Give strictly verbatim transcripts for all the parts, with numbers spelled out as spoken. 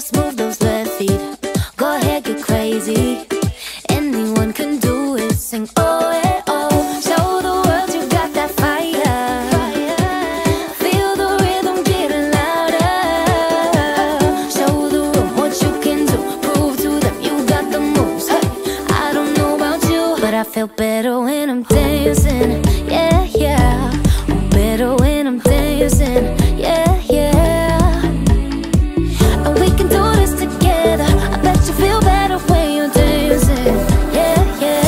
just move those left feet. Go ahead, get crazy. Anyone can do it. Sing oh, eh, oh. Show the world you got that fire. Feel the rhythm getting louder. Show the room what you can do. Prove to them you got the moves. Hey, I don't know about you, but I feel better when I'm dancing. Yeah, yeah. I'm better when I'm dancing. Yeah, yeah. And we can do this together. I bet you feel better when you're dancing. Yeah, yeah.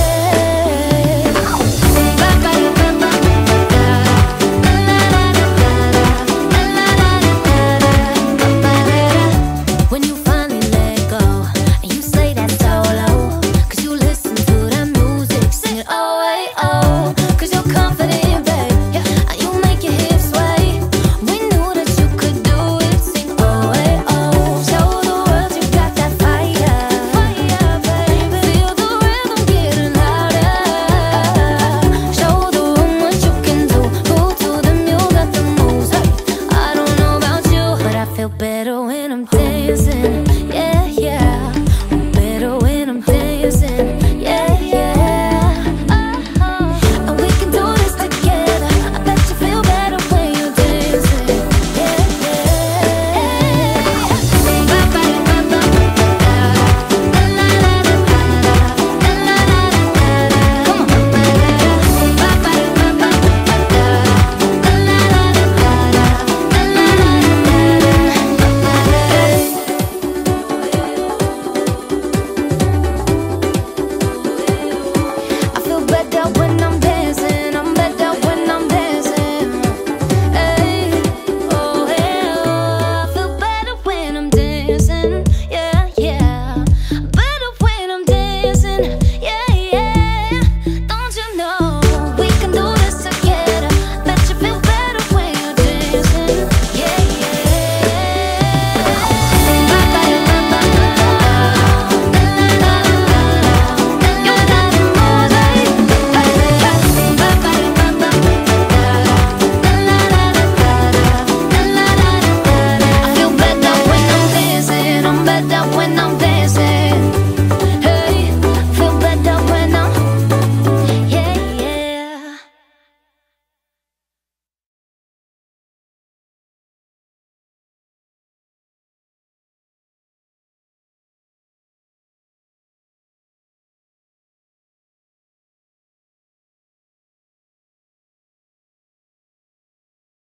When you finally let go and you slay that solo, cause you listen to that music, sing it oh, hey, oh. Cause you're confident, babe, yeah. And you make your hips sway. We knew that you could do it, sing oh, hey, oh. Show the world you got that fire, fire, baby. Feel the rhythm getting louder. Show the room what you can do. Prove to them you got the moves. Hey, I don't know about you, but I feel better when I'm dancing. Yeah, yeah. I'm better when I'm dancing. Yeah, yeah. And we can do this together. I bet you feel better when you're dancing. Yeah, I feel better when I'm dancing. I'm better when I'm dancing. Hey, oh, hey, oh. I feel better when I'm dancing. Yeah, yeah. Better when I'm dancing. Yeah, yeah. Don't you know we can do this together? Bet you feel better when you're dancing. Yeah, I feel better when I'm dancing. I'm better